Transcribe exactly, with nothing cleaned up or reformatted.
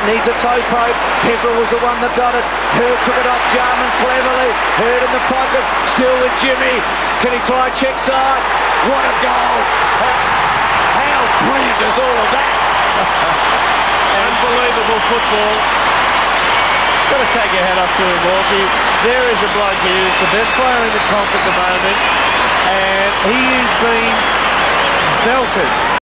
needs a toe poke. Pepperell was the one that got it. Hurd took it off Jarman cleverly. Hurd in the pocket, still with Jimmy. Can he try check side? What a goal! How, how brilliant is all of that? Unbelievable football. Got to take your hat off to him, Walshy. There is a bloke here who's the best player in the comp at the moment, and he is being belted